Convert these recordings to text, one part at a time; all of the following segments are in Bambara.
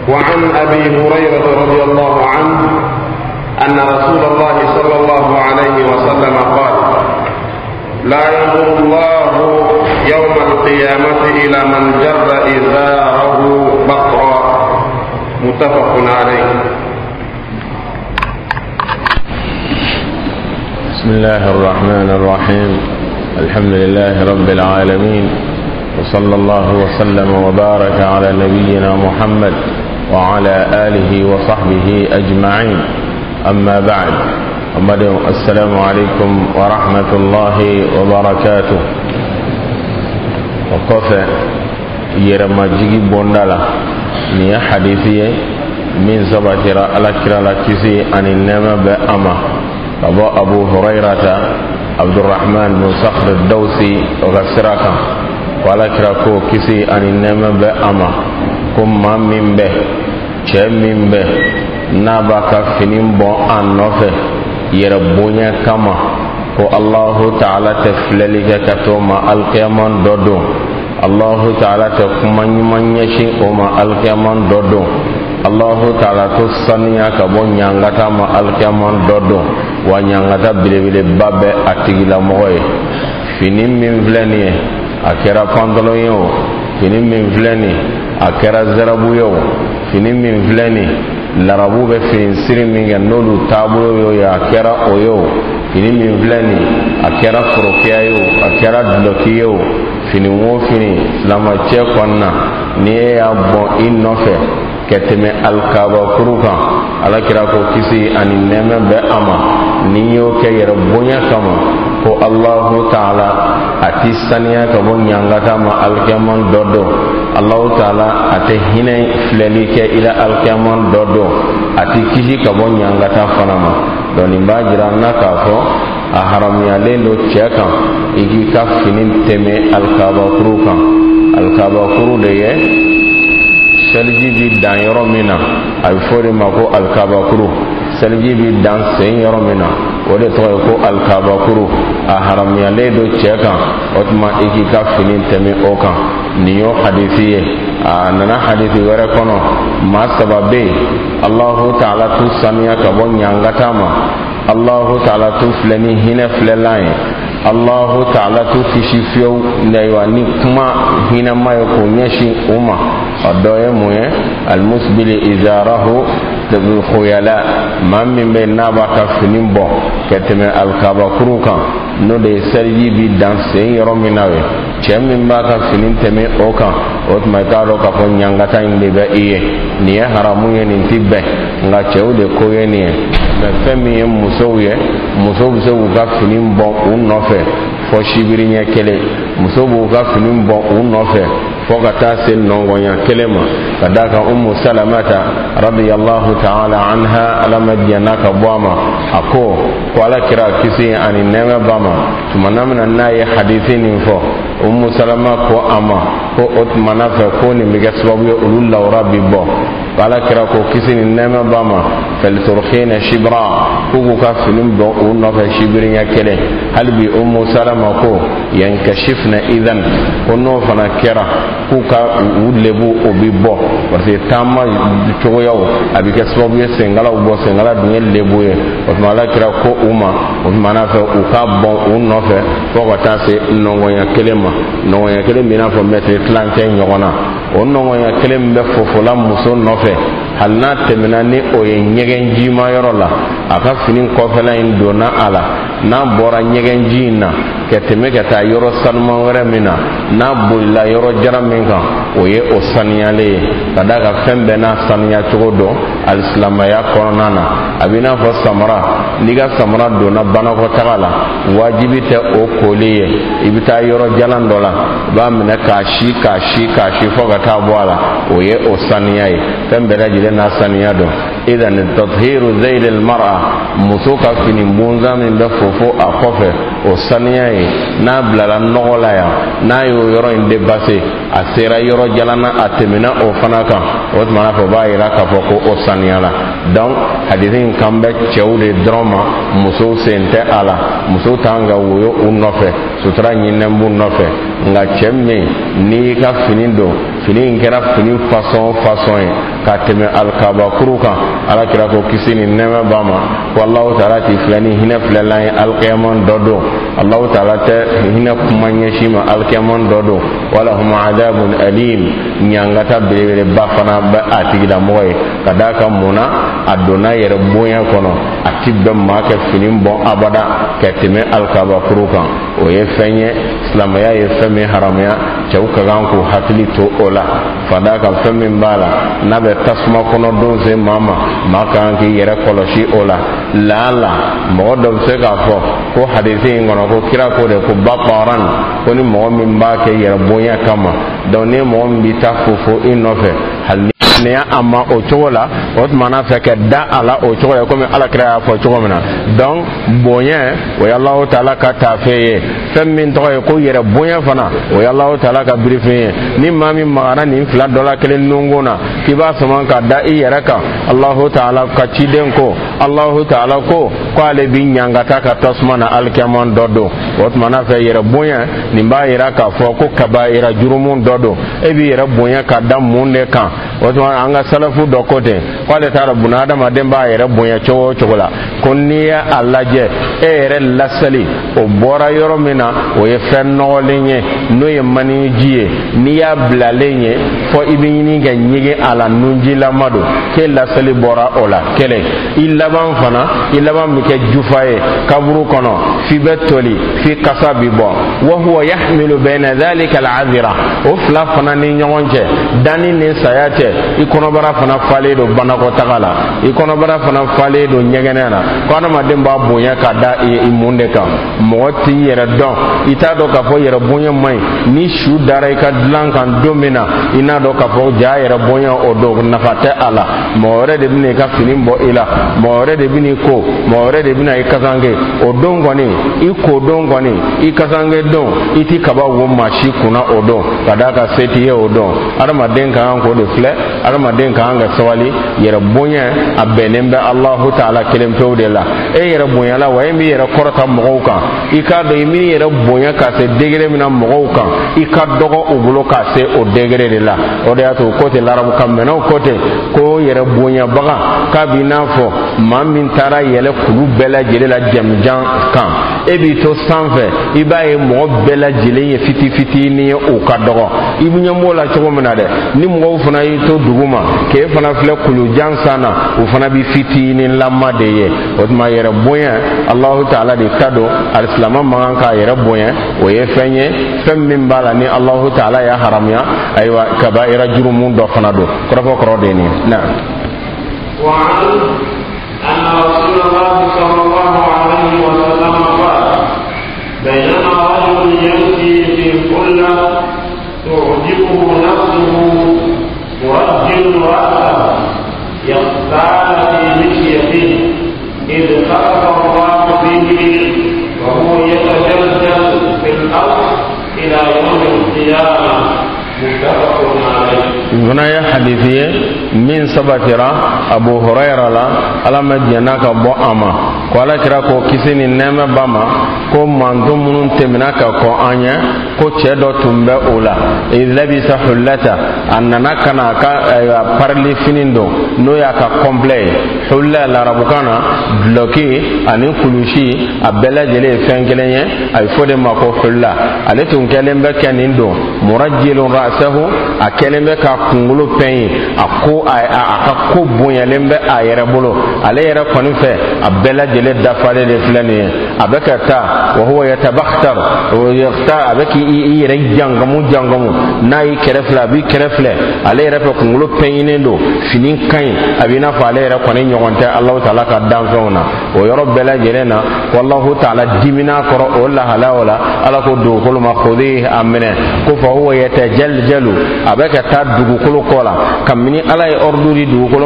وعن أبي هريرة رضي الله عنه أن رسول الله صلى الله عليه وسلم قال: لا ينظر الله يوم القيامة إلى من جر إزاره بقرا. متفق عليه. بسم الله الرحمن الرحيم. الحمد لله رب العالمين، وصلى الله وسلم وبارك على نبينا محمد وعلى آله وصحبه أجمعين. أما بعد، السلام عليكم ورحمة الله وبركاته. وقفة يرمجي بوندالا ني حديثي من زبكر على كرا كيسي عن النما بأما أبو هريرة عبد الرحمن بن صخر الدوسي وغسراكا وعلى كرا كو كيسي عن النما بأما كم من به شم من به نابك فينم بو أن نفه يربوني كما ko Allahu ta'ala ta filalika ka to ma alqiyaman dodo. Allahu ta'ala ta kuma nyimanya shi o ma alqiyaman dodo. Allahu ta'ala to saniya ka bo nyangata ma alqiyaman dodo wa nyangata bilebile babbe atigila moye. Finim min vlani akera pandolo yo, finim min vlani akera zarabu yo, finim min vlani larabu be fin siri min ga nolu tabu yo ya akera oyo. Fini min filani akera forokiya yo akera duloki yo fini wo fini lama cɛ kɔnna ni e y'a bɔn i nɔfɛ ka tɛmɛ alikaba kuru kan alakira ko kisi ani nɛɛmɛ bɛ a ma ni y'o kɛ yɛrɛ bonya kama ko Allahu ta'ala a ti saniya ka bɔ ɲangata ma alkiyaman dɔ don. Allahu ta'ala a tɛ hinɛ filɛli kɛ i la alkiyaman dɔ don, a ti kisi ka bɔ ɲangata fana ma. Donc nin b'a jira na k'a fɔ a haramuyalen don cɛ kan i k'i ka fini tɛmɛ alikabakuru kan. Alikabakuru de ye seliji bi dan yɔrɔ min na a bɛ fɔ de ma ko alikabakuru. Seliji bi dan sen yɔrɔ min na o de tɔgɔ ye ko alikabakuru. A haramuyalen don cɛ kan o tuma i k'i ka fini tɛmɛ o kan. Nin y'o hadisi ye. A nana hadisi wɛrɛ kɔnɔ maa saba bɛ yen Allahu ta'ala tu saniya ka bɔ ɲangata ma. Allahu ta'ala tu filɛ ni hinɛ filɛlan ye. Allahu ta'ala tu kisi fiyewu ayiwa ni kuma hinɛma ye k'o ɲɛsin u ma. O dɔ ye mun ye alimusibili izarahu bil khuyala, maa min bɛ n'a b'a ka fini bɔ ka tɛmɛ alikabakuru kan n'o de ye seliji bi dan sen yɔrɔ min na ye. Cɛ min b'a ka fini tɛmɛ o kan o tuma i k'a dɔn k'a fɔ ɲangata in de bɛ i ye. Nin ye haramu ye, nin ti bɛn, nka cɛw de ko ye nin ye. Mais fɛn min ye musow ye, musow bɛ se k'u ka fini bɔ u nɔfɛ fɔ sibiri ɲɛ kelen. Musow b'u ka fini bɔ u nɔfɛ fo ka taa se nɔngɔnya kelen ma. Ka d'a kan Ummu Salamata radiyallahu ta'ala anha ala ma diɲɛna ka bɔ a ma. A ko ala kira kisi ani nɛɛmɛ ba ma tuma na mina n'a ye hadisi nin fɔ Ummu Salama ko a ma ko o tuma na fɛ ko nin bɛ kɛ sababu ye olu lawura bi bɔ. Ala kira ko kisi ni nɛɛmɛ ba ma faliturkhina shibra k'u ka fini bɔ u nɔfɛ sibiri ɲɛ kelen. Hali bi Ummu Salama ko yankashifna idan ko n'o fana kɛra k'u ka u lebu o bi bɔ parce que taama cogoyaw a bɛ kɛ sababu ye senkalaw bɔ, senkala dun ye lebu ye. O tuma ala kira ko u ma o tuma na fɛ u ka bɔn u nɔfɛ fo ka taa se nɔngɔnya kelen ma. Nɔngɔnya kelen bɛ i n'a fɔ mɛtiri tilancɛ ɲɔgɔn na. O nɔngɔnya kelen min bɛ fofola muso nɔfɛ hali n'a tɛmɛna ni o ye ɲɛgɛn jima yɔrɔ la, a ka fini kɔfɛla in donna a la. N'a bɔra ɲɛgɛn ji in na ka tɛmɛ ka taa yɔrɔ sanuman wɛrɛ min na, n'a bolila yɔrɔ jara min kan o ye o saniyalen ye. Ka d'a kan fɛn bɛɛ n'a saniya cogo dɔn alisilamaya kɔnɔna na. A bɛ i n'a fɔ samara, n'i ka samara donna banakɔtaga la wajibi tɛ o koli ye. I bɛ taa yɔrɔ jalan dɔ la i b'a minɛ k'a si fo ka taa bɔ a la, o ye o saniya ye. Fɛn bɛɛ lajɛlen n'a saniya dɔn. idan tathiru zayd al mar'a musuka fini bunza min be fofo akofe o saniya ye na blala nogola ya na yo yoro inde basse a sera yoro jalana atemina o fanaka o tmana fo ba ira ka fo ko o saniya la donc hadithin kambe chewde drama muso sente ala muso tanga woyo unofe sutra nyinne bu nofe nga chemme ni ka finindo fini ngera fini façon ka teme alkaba kuruka ala kira ko kisini nema bama wallahu ta'ala ti flani hina flalai alqiyamon dodo allah ta'ala te hina kumanye shima alqiyamon dodo wala hum adabun alim nyangata bere bafana ba atigida moy kadaka muna adona yere boya kono atibbe make fini bon abada ka teme alkaba kuruka o ye fenye islamaya ye femme haramaya chauka ganko hakili to ola fadaka femme bala nabe tasma kono donze mama maka ngi yere koloshi ola lala modo se ga fo ko hadithi ngono ko kira ko de ko baqaran ko ni mo min ba ke yere bonya kama don ne mo mi tafufo inofe hal ne amma o chola o mana feke da ala o chola ko mi ala kira fo chogomna donc bonya o Allah taala ka tafeye fem min to ko yere bonya fana o Allah taala ka briefing ni mami magana ni fla dola kelen nungona kiba saman ka da yere ka Allah taala ka ciden ko Allah taala ko ale bi nyangata ka tasmana alkaman dodo o mana fe yere bonya ni ba yere ka fo ko kabaira jurumun dodo e bi yere bonya ka dam munde kan o anga salafu dokote wale tara bunada mademba yere bonya chowo chogola konniya allaje ere lasali o bora yoro mina o ye fenno lenye no ye mani jiye niya blalenye fo ibini ga nyige ala nunji lamado ke lasali bora ola kele ilaban fana ilaban mike jufaye kaburu kono fi betoli fi kasabi bo wa huwa yahmilu bayna dhalika al'adhira o fla fana ni nyonje dani ni sayate ikono bara fana fale do banako tagala ikono bara fana fale do nyegenena ko na mademba bonya kada imunde ka moti yere don ita do ka fo yere bonya mai ni shu dara ka dlan kan domina ina do ka fo ja yere bonya o do nafata ala more de bine ka finimbo ila more de bine ko more de bine ikazange o dongoni iko dongoni ikazange don iti kaba wo mashi kuna o do kadaka seti ye o do arama den kan ko do fle arama den kan ga sawali yere bonya abenembe Allah taala kelem tawde la e yere bonya la way mi yere korata mogoka ika do mi yere bonya ka se degere mina mogoka ika dogo ubulo ka se o degere de la o de ato kote larabu kameno kote ko yere bonya baga ka binafo mamin tara yele kulu bela jele la jamjan kan e bi to sanfe ibaye mo bela jele ye fiti ni o ka dogo ibunya mola chogo mena de ni mo fana to duguma ke fana fle kulu jansana o fana bi fiti ni lamma de ye o ma yere bonya Allah taala de kado al-islam man ka yere bonya o ye fenye fem min bala ni Allah taala ya haramya aywa kaba'ira jurumun do fana do ko de ni na wa anna rasulullah sallallahu alaihi wa sallam qala baynama rajulun yamshi fi kulli tu'jibuhu nafsuhu murajjil ra'sahu yaqtala fi mishyatihi إذ خلق الله به وهو يتجلجل في الأرض إلى يوم القيامة متفق عليه. هنا يا حديثي من سبترا أبو هريرة لا على مدينة كبو أما قال كراكو كسيني نما بما كو مانتم من تمناك كو أنيا كو تشدو تمبا أولا إذ لبس حلتا أننا كنا parli finindo no ya ka complet hulla la rabukana bloqué ani kulushi abela jele fengelenye ay fode mako hulla ale tun kelembe kanindo murajjilun ra'sahu akelembe ka kungulu pen akko aka ko bonyalembe ayere bolo ale yere koni fe abela jele dafale de flani abeka ta wa huwa yatabakhtar wa yaqta abeki yere jangamu nayi kerefla bi kerefle ale yere pe kungulu pen do finin kain abina fa ale yere koni nyogonte Allah taala ka danfona o yoro bela jelena wallahu taala dimina koro wala halawala ala ko do ko ma khudi amene ko fa huwa yatajaljalu abeka ta dugu kolo kola kamini ala e orduri dugu kolo ma domina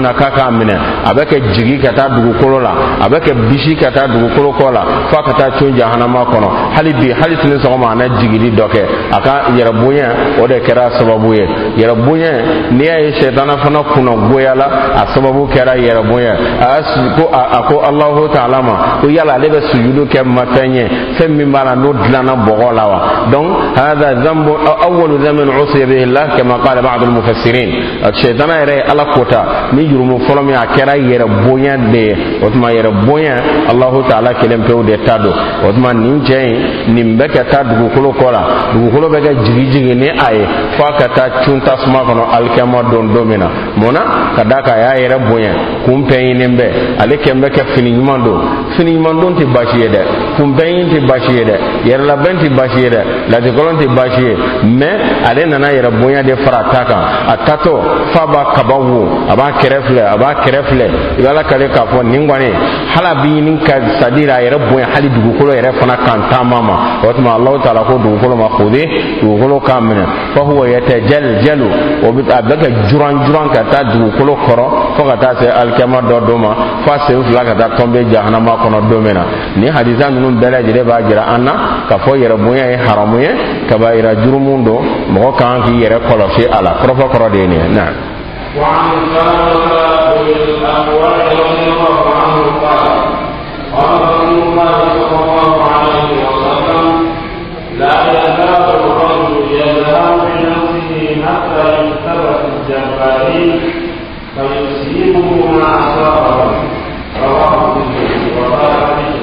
mina kaka amina abeke jigi kata dugukolo la abeke bishi kata dugukolo ko la fa kata chon jahannama kono hali bi hali tun so ma na jigiri doke aka yera bonya o de kera sababu ye yera bonya ni ay shaytana fana kuna goyala a sababu kera yera bonya ko ako Allah ta'ala ma ko yala lebe sujudu ke matanye femmi mala no dlana bogola wa donc hada dhanbu awwal dhanbin usiya bihi Allah kama qala ba'd al-mufassirin shaytana yera ala kota mi jurumu folomi a kera yera bonya de otma yera bonya Allah ta'ala kelem pew de tado otma nin jey nimbe ka ta dugukolo kola dugukolo be ga jigi ne aye fa ka ta chunta suma kono alkama don domina mona kadaka ya yera bonya kumpe nimbe ale kembe ka fini nyumando ti bashiye de kumpe ti bashiye de yera la benti bashiye de la de kolonti bashiye mais ale nana yera bonya de farataka atato fa ba kabawu aba kerefle ibala kale ka fo ningwane hala bi nin ka sadira yera bonya hali dugukolo yera fana kanta mama وتما الله تعالى خذ وكل ما خذه وكل كامنا فهو يتجلجل وبتأبلك جران كتا وكل خرا فكتا سي الكما دوما فاسي فلا كتا تومبي جهنم كنا دومنا ني حديثا من بلا جري باجرا انا كفو يربويا حرامويا كبائر جرموندو مو كان في يرا كولوشي على كروفو كرو ديني نعم وعن سلمة الأقوال رضي الله عنه قال قال رسول الله صلى الله عليه وسلم لا يزال الرجل يذهب بنفسه حتى يكتب في الجبارين فيصيبه ما أصابه رواه مسلم وقال حديث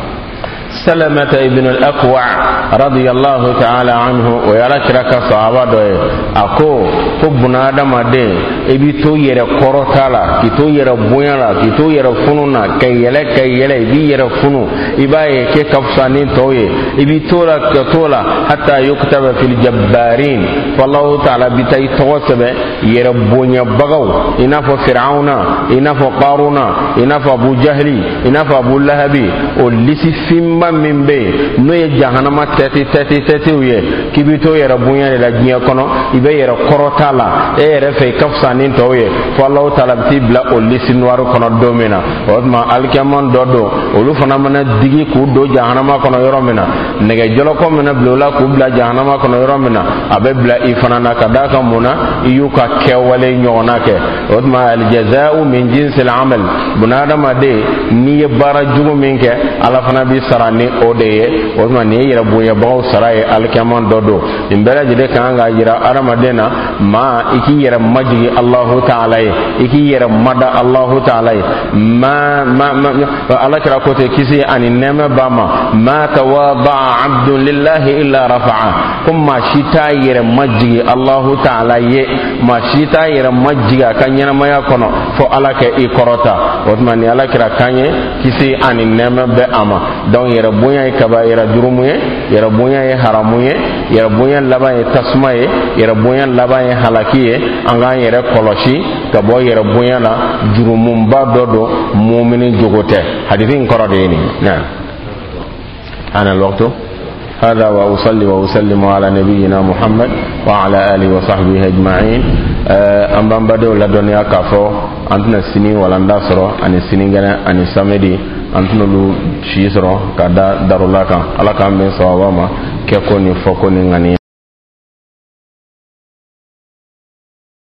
سلمة ابن الأكوع رضي الله تعالى عنه ويرشرك صحابة أكو كبنا دم دين إبي تو يرى كورتالا كي تو يرى بويالا كي تو يرى فنونا كي يلا إبي يرى فنو إباي كي كفصانين توي إبي تولا حتى يكتب في الجبارين فالله تعالى بتاي توسب يرى بويا بغو إناف فرعون إناف قارون إناف أبو جهل إناف أبو لهبي ولسي فيما min be no ye jahannama tete uye kibito yera bunya de la jiya kono ibe yera korota la e yera fe kafsanin to ye fo Allah taala tibla o lisinwaru kono domina odma alkiaman dodo olu fana mana digi ku do jahannama kono yoromina nege jolo ko mena blola ku bla jahannama kono yoromina abe bla ifana na kadaka muna iyuka kewale nyona ke odma al jazaa'u min jinsil amal bunadama de ni bara jugo minke ala fana bi sarani odeye odma ni yera bunya baw saraye alkiaman dodo imbere jide kanga yira aramadena ma iki yera majigi Allah ta'ala iki yera mada Allah ta'ala ma Allah kira kote kisi ani nema bama ma tawada'a 'abdun lillahi illa rafa'a kuma shita yera majigi Allah ta'ala ye ma shita yera majigi kanyana maya kono fo alake ikorota odma ni Allah kira kanye kisi ani nema be ama don yera bunya kaba yera jurumuye yera bunya haramuye yera bunya laba tasmaye yera bunya laba halakiye anga yera koloshi kabo yera bunya la jurumumba dodo mu'mini jogote hadithin korodeni na ana alwaqtu هذا وأصلي وأسلم على نبينا محمد وعلى آله وصحبه أجمعين أمبان بدو لدنيا كافو أنتنا السنين ولندا سرو أن السنين جنا أن السمدي أنتنا لو شيء سرو كدا دارولاكا على كام بين سوابا ما كيكوني فكوني غني